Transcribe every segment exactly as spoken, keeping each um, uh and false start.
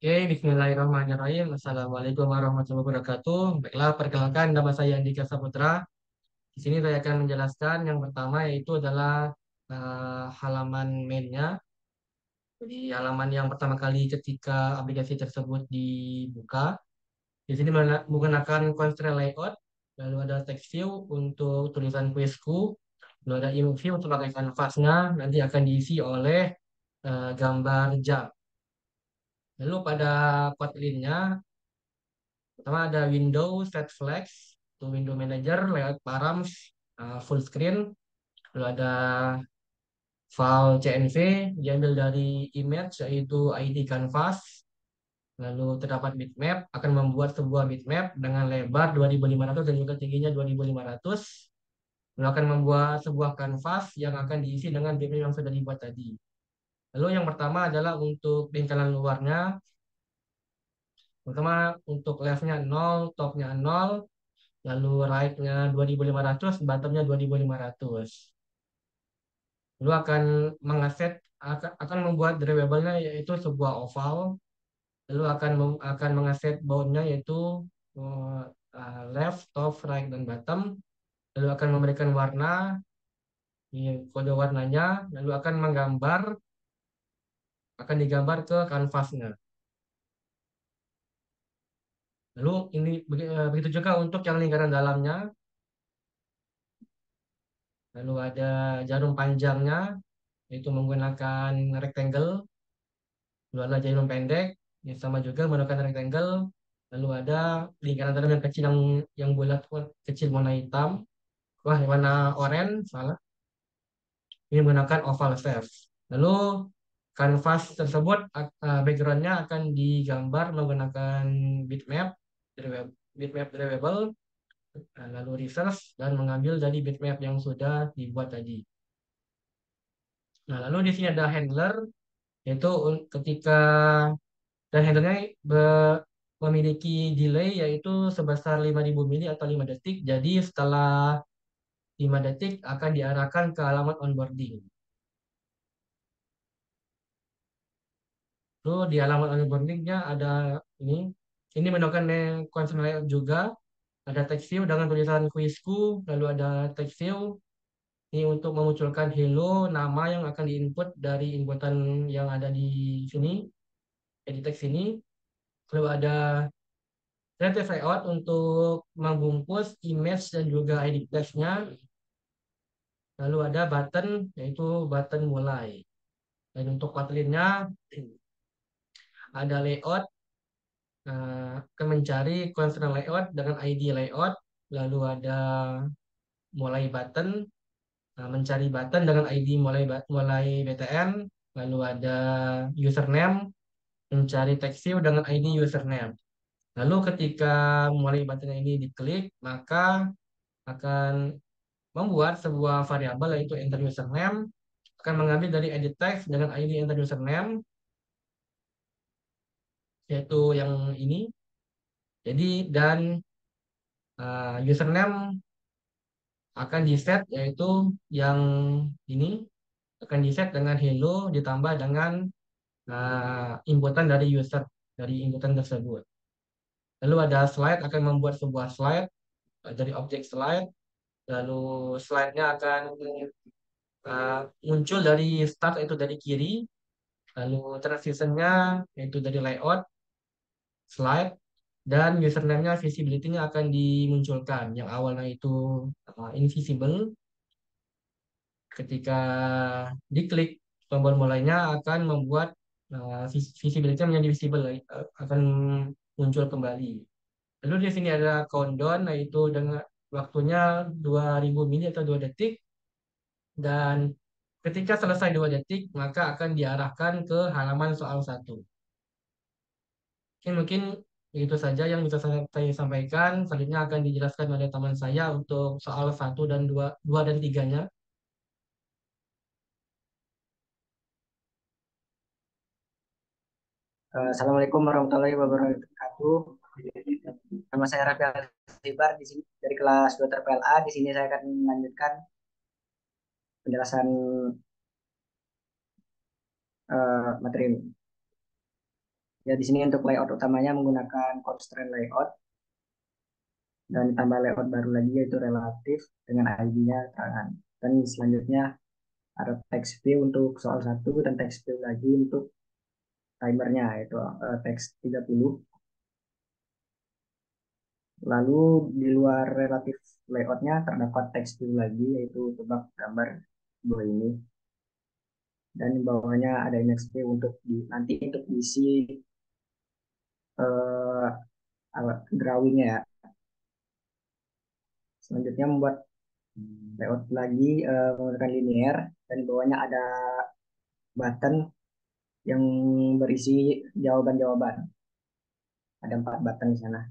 Oke, Bismillahirrahmanirrahim. Assalamualaikum warahmatullahi wabarakatuh. Baiklah, perkenalkan nama saya Andika Saputra. Di sini saya akan menjelaskan yang pertama yaitu adalah eh, halaman mainnya. Jadi halaman yang pertama kali ketika aplikasi tersebut dibuka. Di sini menggunakan menggunakan constraint layout, lalu ada text view untuk tulisan quizku, lalu ada image view untuk pakai kanvasnya, nanti akan diisi oleh eh, gambar jam. Lalu pada Kotlin-nya pertama ada Windows, Set Flags, itu Window Manager, Layout Params, uh, Full Screen. Lalu ada file C N V diambil dari image yaitu I D Canvas. Lalu terdapat bitmap, akan membuat sebuah bitmap dengan lebar dua ribu lima ratus dan juga tingginya dua ribu lima ratus. Lalu akan membuat sebuah kanvas yang akan diisi dengan bitmap yang sudah dibuat tadi. Lalu yang pertama adalah untuk lingkaran luarnya. Pertama untuk leftnya nol, topnya nol, lalu right-nya dua ribu lima ratus, bottom-nya dua ribu lima ratus. Lalu akan mengaset akan, akan membuat drivable-nya yaitu sebuah oval, lalu akan mem- akan mengaset bound-nya yaitu uh, uh, left, top, right, dan bottom, lalu akan memberikan warna, ini kode warnanya, lalu akan menggambar, akan digambar ke kanvasnya. Lalu ini begi- eh, begitu juga untuk yang lingkaran dalamnya, lalu ada jarum panjangnya, yaitu menggunakan rectangle. Lalu ada jarum pendek, ya sama juga menggunakan rectangle. Lalu ada lingkaran dalam yang kecil yang yang bulat kecil warna hitam, wah warna oranye, salah. Ini menggunakan oval shape. Lalu kanvas tersebut uh, backgroundnya akan digambar menggunakan bitmap, drive- bitmap drivable, uh, lalu reverse dan mengambil dari bitmap yang sudah dibuat tadi. Nah, lalu di sini ada handler, yaitu un- ketika dan handlernya be- memiliki delay yaitu sebesar lima ribu mili atau lima detik. Jadi setelah lima detik akan diarahkan ke alamat onboarding. Lalu di alamat onboardingnya ada ini. Ini menggunakan constant layout juga. Ada text view dengan tulisan quizku. Lalu ada text view. Ini untuk memunculkan hello, nama yang akan diinput dari inputan yang ada di sini, edit text ini. Lalu ada Creative Layout untuk membungkus image dan juga edit text-nya. Lalu ada button, yaitu button mulai. Dan untuk Kotlin-nya ada layout, eh, akan mencari constraint layout dengan I D layout. Lalu ada mulai button, nah, mencari button dengan I D mulai ba- mulai B T N. Lalu ada username, mencari text view dengan I D username. Lalu ketika mulai buttonnya ini diklik, maka akan membuat sebuah variabel yaitu enter username, akan mengambil dari edit text dengan I D enter username, yaitu yang ini. Jadi dan uh, username akan di set yaitu yang ini, akan di set dengan hello ditambah dengan uh, inputan dari user dari inputan tersebut. Lalu ada slide, akan membuat sebuah slide uh, dari objek slide. Lalu slide-nya akan uh, muncul dari start yaitu dari kiri. Lalu transition-nya yaitu dari layout, slide, dan username-nya, visibility-nya akan dimunculkan. Yang awalnya itu uh, invisible, ketika diklik tombol mulainya akan membuat uh, vis- visibility-nya menjadi visible, uh, akan muncul kembali. Lalu di sini ada countdown, yaitu dengan waktunya dua ribu mili atau dua detik, dan ketika selesai dua detik, maka akan diarahkan ke halaman soal satu. Oke, mungkin itu saja yang bisa saya, saya sampaikan. Selanjutnya akan dijelaskan oleh teman saya untuk soal satu dan dua, dua dan tiganya. Eh, Assalamualaikum warahmatullahi wabarakatuh. Nama saya Raffi Alzibar di sini dari kelas dua T P L A. Di sini saya akan melanjutkan penjelasan eh, materi. Ya di sini untuk layout utamanya menggunakan constraint layout dan ditambah layout baru lagi yaitu relatif dengan I D-nya tangan. Dan selanjutnya ada text view untuk soal satu dan text view lagi untuk timernya yaitu uh, text tiga puluh. Lalu di luar relatif layoutnya terdapat text view lagi yaitu tebak gambar dua ini. Dan di bawahnya ada index view untuk di, nanti untuk diisi uh, drawingnya ya. Selanjutnya membuat layout lagi uh, menggunakan linear dan di bawahnya ada button yang berisi jawaban-jawaban. Ada empat button di sana.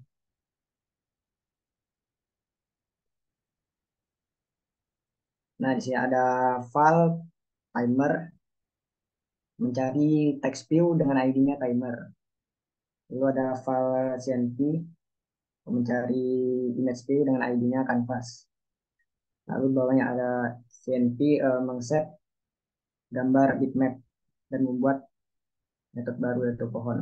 Nah, di sini ada file timer mencari text view dengan I D-nya timer. Lalu ada file C N V mencari image view dengan I D-nya canvas. Lalu bawahnya ada C N V uh, mengset gambar bitmap dan membuat metode baru yaitu pohon.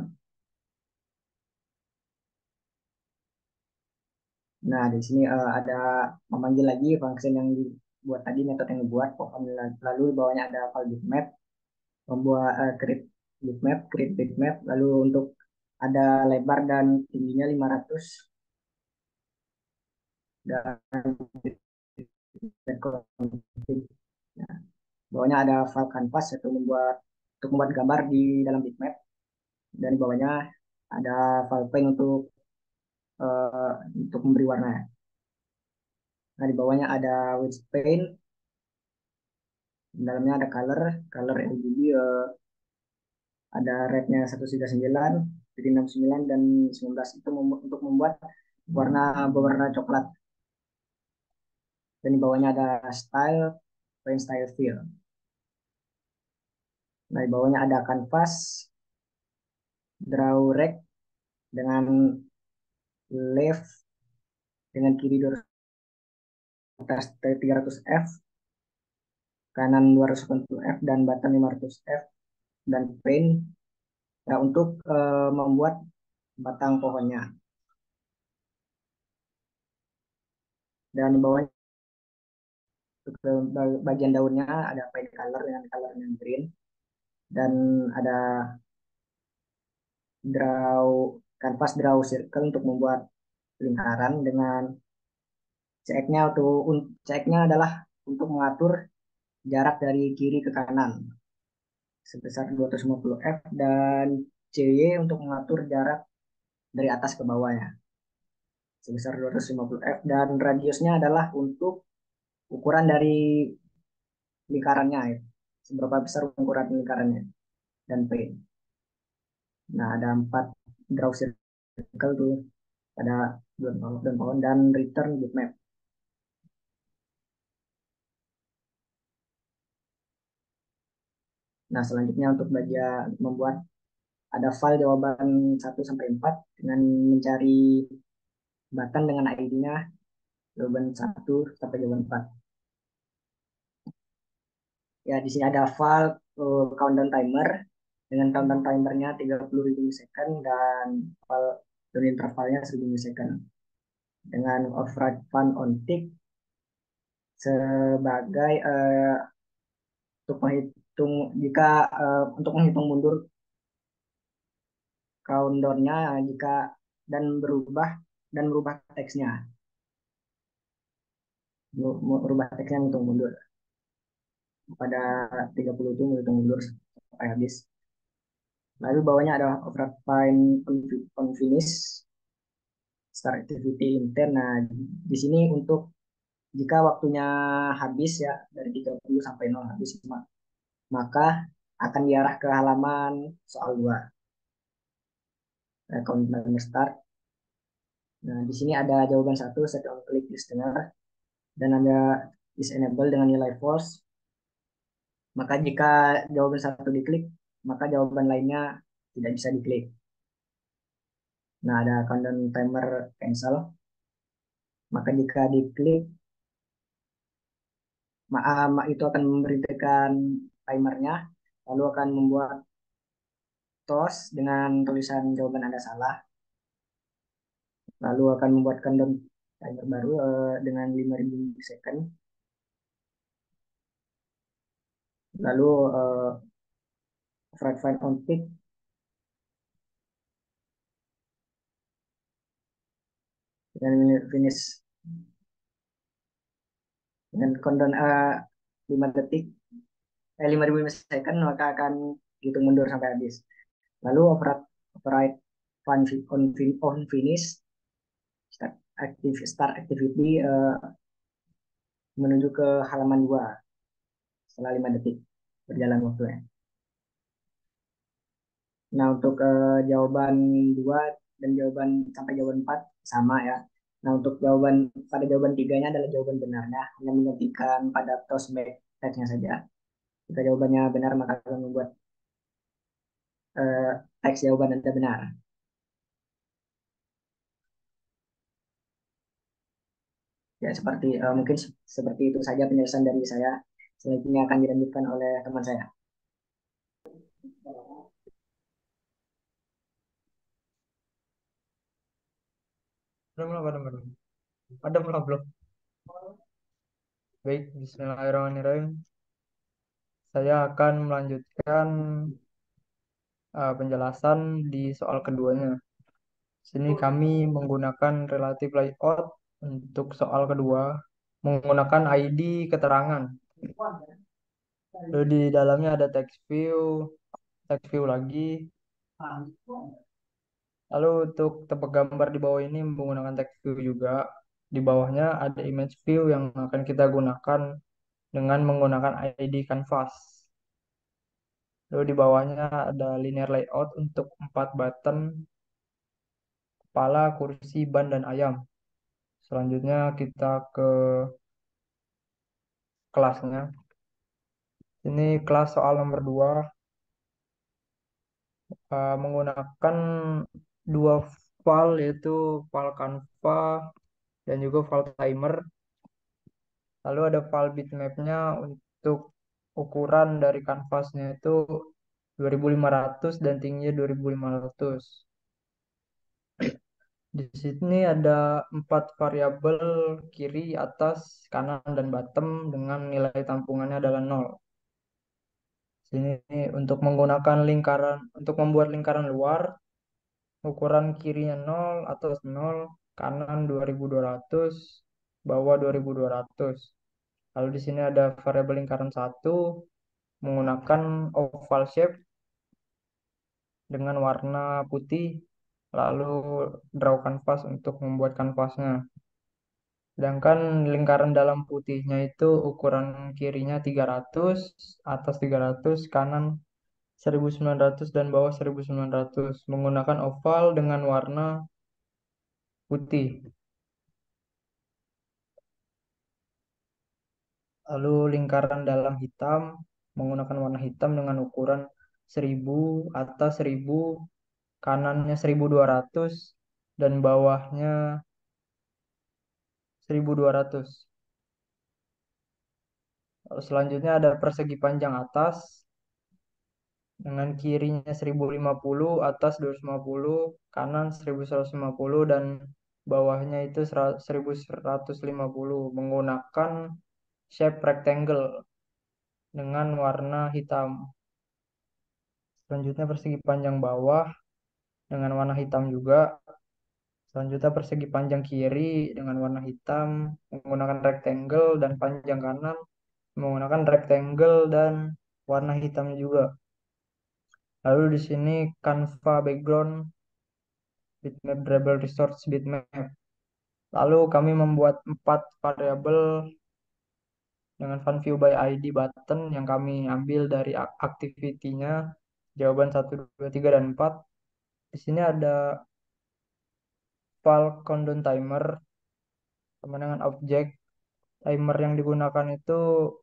Nah, di sini uh, ada memanggil lagi function yang dibuat tadi, metode yang dibuat pohon. Lalu di bawahnya ada file bitmap, membuat uh, create bitmap, create bitmap. Lalu untuk ada lebar dan tingginya lima ratus dan nah, bawahnya ada file canvas untuk membuat untuk membuat gambar di dalam bitmap dan di bawahnya ada file paint untuk uh, untuk memberi warna. Nah, di bawahnya ada white paint, di dalamnya ada color, color R G B, uh, ada rednya seratus tiga puluh sembilan, jadi enam puluh sembilan dan sembilan belas itu mem untuk membuat warna berwarna coklat. Dan di bawahnya ada style, paint style fill. Nah, di bawahnya ada canvas, draw rect dengan left dengan kiri dua ratus tiga ratus F, kanan dua ratus delapan puluh F dan button lima ratus F dan paint ya, untuk uh, membuat batang pohonnya. Dan di bawahnya bagian daunnya ada paint color dengan color yang green dan ada draw canvas draw circle untuk membuat lingkaran dengan C-nya untuk C-nya adalah untuk mengatur jarak dari kiri ke kanan sebesar dua ratus lima puluh F dan C Y untuk mengatur jarak dari atas ke bawahnya sebesar dua ratus lima puluh F dan radiusnya adalah untuk ukuran dari lingkarannya ya. Seberapa besar ukuran lingkarannya dan P. Nah, ada empat draw circle tuh, ada dan pohon dan return bitmap. Nah, selanjutnya untuk bagian membuat ada file jawaban satu sampai empat dengan mencari button dengan I D-nya jawaban satu sampai jawaban empat. Ya, di sini ada file uh, countdown timer dengan countdown timernya tiga puluh ribu second dan file dan intervalnya seribu second dengan override fun on tick sebagai uh, untuk menghitung jika uh, untuk menghitung mundur countdownnya jika dan berubah dan merubah teksnya merubah teksnya untuk mundur pada tiga puluh itu menghitung mundur sampai habis. Lalu bawahnya ada override fine on finish start activity intern. Nah, di sini untuk jika waktunya habis ya dari tiga puluh sampai nol habis maka akan diarah ke halaman soal dua. Nah, countdown start. Nah, di sini ada jawaban satu set on click listener dan ada is enable dengan nilai false. Maka jika jawaban satu diklik, maka jawaban lainnya tidak bisa diklik. Nah, ada countdown timer cancel. Maka jika diklik, itu akan memberhentikan timernya, lalu akan membuat tos dengan tulisan jawaban Anda salah, lalu akan membuat countdown timer baru eh, dengan lima ribu second, lalu eh, override fine on tick dengan finish dengan countdown eh, lima detik, eh lima ribu second, maka akan hitung mundur sampai habis. Lalu override override fine on, on finish start active start activity eh, menuju ke halaman dua setelah lima detik berjalan waktunya. Nah, untuk eh, jawaban dua dan jawaban sampai jawaban empat sama ya. Nah, untuk jawaban pada jawaban tiganya adalah jawaban benarnya, hanya menggantikan pada toast back text-nya saja. Jika jawabannya benar, maka akan membuat eh, teks jawaban Anda benar. Ya, seperti eh, mungkin se- seperti itu saja penjelasan dari saya. Selanjutnya akan dilanjutkan oleh teman saya. Belum, belum, belum, belum. Ada belum, belum. Baik, Bismillahirrahmanirrahim. Saya akan melanjutkan uh, penjelasan di soal keduanya. Sini kami menggunakan relative layout untuk soal kedua, menggunakan I D keterangan. Lalu di dalamnya ada text view, text view lagi. Lalu untuk tebak gambar di bawah ini menggunakan text view juga. Di bawahnya ada image view yang akan kita gunakan dengan menggunakan I D canvas. Lalu di bawahnya ada linear layout untuk empat button, kepala, kursi, ban, dan ayam. Selanjutnya kita ke kelasnya. Ini kelas soal nomor dua uh, menggunakan dua file yaitu file Canva dan juga file timer. Lalu ada file bitmapnya untuk ukuran dari kanvasnya itu dua ribu lima ratus dan tingginya dua ribu lima ratus. Di sini ada empat variabel kiri, atas, kanan, dan bottom dengan nilai tampungannya adalah nol. Sini untuk menggunakan lingkaran, untuk membuat lingkaran luar, ukuran kirinya nol, atas nol, kanan dua ribu dua ratus, bawah dua ribu dua ratus. Lalu di sini ada variabel lingkaran satu menggunakan oval shape dengan warna putih, lalu draw canvas untuk membuat kanvasnya. Sedangkan lingkaran dalam putihnya itu ukuran kirinya tiga ratus, atas tiga ratus, kanan seribu sembilan ratus dan bawah seribu sembilan ratus menggunakan oval dengan warna putih. Lalu lingkaran dalam hitam menggunakan warna hitam dengan ukuran seribu, atas seribu, kanannya seribu dua ratus dan bawahnya seribu dua ratus. Lalu selanjutnya ada persegi panjang atas dengan kirinya seribu lima puluh, atas dua ratus lima puluh, kanan seribu seratus lima puluh dan bawahnya itu seribu seratus lima puluh menggunakan shape rectangle dengan warna hitam. Selanjutnya persegi panjang bawah dengan warna hitam juga. Selanjutnya persegi panjang kiri dengan warna hitam menggunakan rectangle dan panjang kanan menggunakan rectangle dan warna hitamnya juga. Lalu di sini Canva background bitmap dribble resource bitmap. Lalu kami membuat empat variabel dengan fun view by I D button yang kami ambil dari activity-nya jawaban satu, dua, tiga, dan empat. Di sini ada file countdown timer sama dengan objek timer yang digunakan itu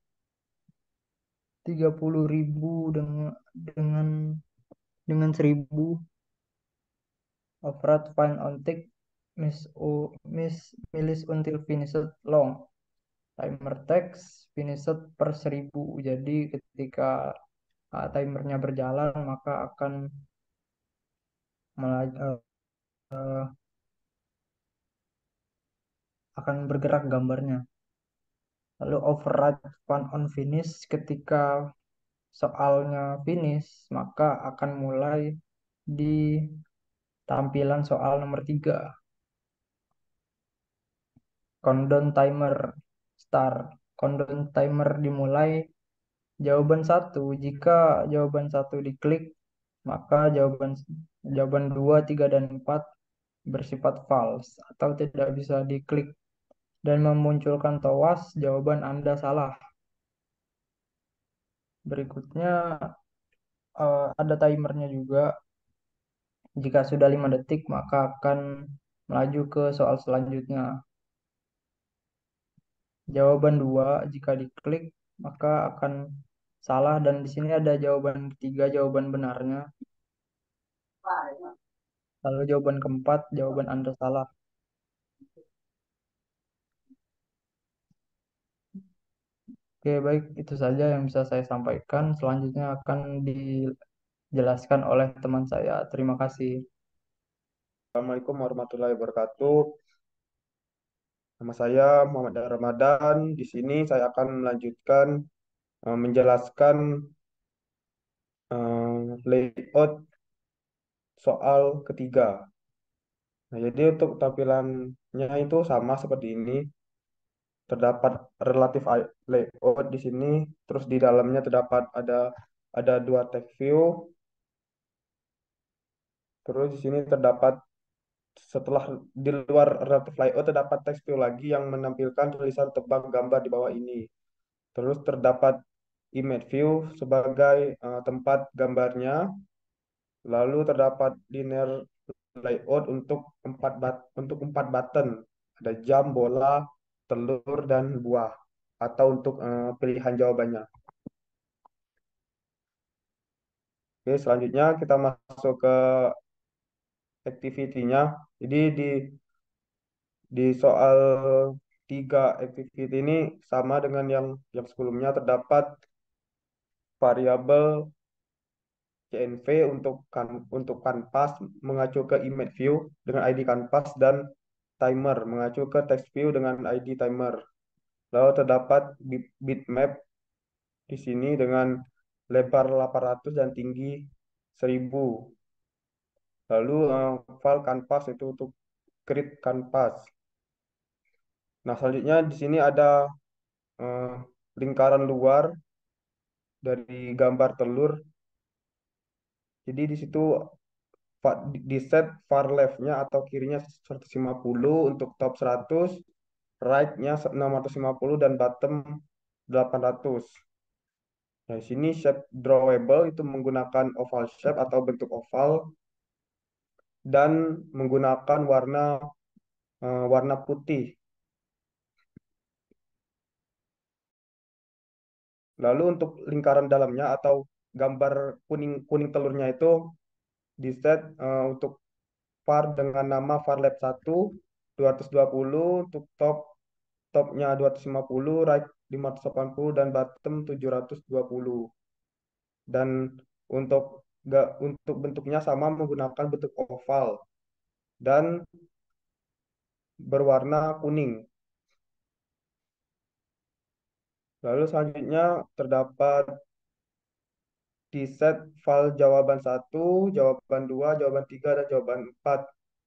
tiga puluh ribu dengan dengan dengan seribu override fine on tick miss o miss milis until finished long timer text finished per seribu. Jadi ketika uh, timernya berjalan maka akan mela- eh, eh, akan bergerak gambarnya. Lalu override fun on finish, ketika soalnya finish, maka akan mulai di tampilan soal nomor tiga. Countdown timer start. Countdown timer dimulai jawaban satu. Jika jawaban satu diklik, maka jawaban jawaban dua, tiga, dan empat bersifat false atau tidak bisa diklik dan memunculkan towas jawaban Anda salah. Berikutnya eh, ada timernya juga. Jika sudah lima detik, maka akan melaju ke soal selanjutnya. Jawaban dua jika diklik maka akan salah, dan di sini ada jawaban ketiga, jawaban benarnya. Lalu jawaban keempat, jawaban Anda salah. Oke, baik, itu saja yang bisa saya sampaikan. Selanjutnya akan dijelaskan oleh teman saya. Terima kasih. Assalamualaikum warahmatullahi wabarakatuh. Nama saya Muhammad Ramadan. Di sini saya akan melanjutkan eh, menjelaskan eh, layout soal ketiga. Nah, jadi untuk tampilannya itu sama seperti ini. Terdapat relatif i- layout di sini. Terus di dalamnya terdapat ada ada dua text view. Terus di sini terdapat setelah di luar relatif layout terdapat text view lagi yang menampilkan tulisan tebang gambar di bawah ini. Terus terdapat image view sebagai eh, tempat gambarnya. Lalu terdapat linear layout untuk empat bat untuk empat button. Ada jam, bola, telur, dan buah. Atau untuk eh, pilihan jawabannya. Oke, selanjutnya kita masuk ke activity-nya. Jadi di di soal tiga activity ini sama dengan yang yang sebelumnya, terdapat variabel C N V untuk kan untuk kanvas mengacu ke image view dengan I D kanvas, dan timer mengacu ke text view dengan I D timer. Lalu terdapat bit- bitmap di sini dengan lebar delapan ratus dan tinggi seribu. Lalu eh, file kanvas itu untuk create kanvas. Nah, selanjutnya di sini ada eh, lingkaran luar dari gambar telur. Jadi di situ fa- di set far left-nya atau kirinya seratus lima puluh untuk top seratus, right-nya enam ratus lima puluh, dan bottom delapan ratus. Nah, di sini shape drawable itu menggunakan oval shape atau bentuk oval dan menggunakan warna eh, warna putih. Lalu untuk lingkaran dalamnya atau gambar kuning kuning telurnya itu di set eh, untuk var dengan nama var lab satu dua ratus dua puluh, untuk top topnya dua ratus lima puluh, right lima ratus delapan puluh, dan bottom tujuh ratus dua puluh. Dan untuk ga, untuk bentuknya sama menggunakan bentuk oval dan berwarna kuning. Lalu selanjutnya terdapat di set file jawaban satu, jawaban dua, jawaban tiga, dan jawaban empat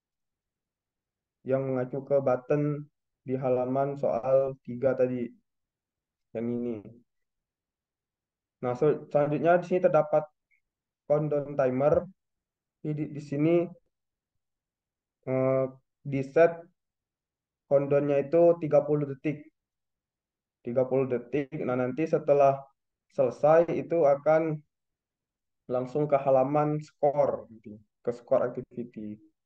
yang mengacu ke button di halaman soal tiga tadi, yang ini. Nah, sel- selanjutnya di sini terdapat countdown timer. Di, di, di sini eh, di set countdownnya itu tiga puluh detik. Tiga puluh detik. Nah, nanti setelah selesai itu akan langsung ke halaman skor, gitu, ke skor activity.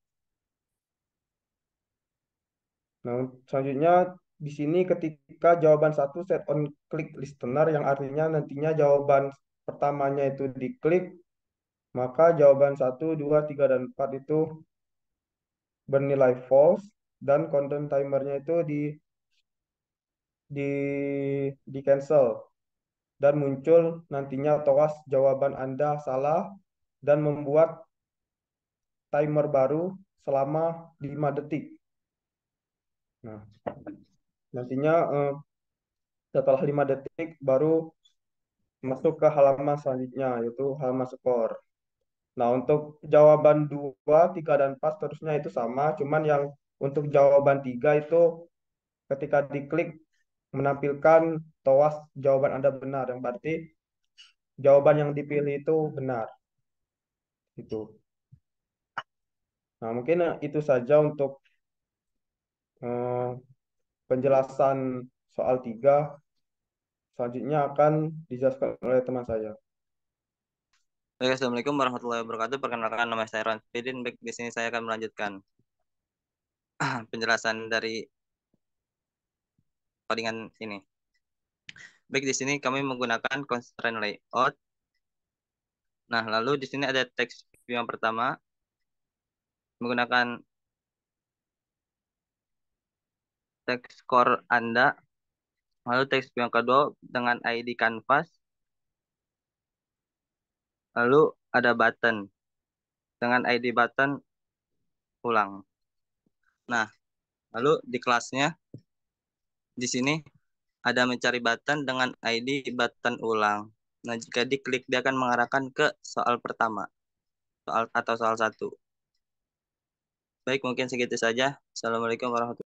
Nah, selanjutnya di sini ketika jawaban satu set on click listener, yang artinya nantinya jawaban pertamanya itu diklik, maka jawaban satu, dua, tiga, dan empat itu bernilai false, dan countdown timernya itu di di di cancel, dan muncul nantinya toas jawaban Anda salah dan membuat timer baru selama lima detik. Nah, nantinya eh, setelah lima detik baru masuk ke halaman selanjutnya, yaitu halaman skor. Nah, untuk jawaban dua, tiga, dan empat seterusnya itu sama, cuman yang untuk jawaban tiga itu ketika diklik menampilkan toas jawaban Anda benar, yang berarti jawaban yang dipilih itu benar. Itu. Nah, mungkin eh, itu saja untuk eh, penjelasan soal tiga. Selanjutnya akan dijelaskan oleh teman saya. Baik, Assalamualaikum warahmatullahi wabarakatuh. Perkenalkan, nama saya Ron Fidin. Baik, di sini saya akan melanjutkan penjelasan dari codingan ini. Baik, di sini kami menggunakan constraint layout. Nah, lalu di sini ada text view yang pertama menggunakan text score Anda. Lalu text view yang kedua dengan I D canvas. Lalu ada button dengan I D button ulang. Nah, lalu di kelasnya di sini ada mencari button dengan I D button ulang. Nah, jika diklik dia akan mengarahkan ke soal pertama, soal atau soal satu. Baik, mungkin segitu saja. Assalamualaikum warahmatullahi wabarakatuh.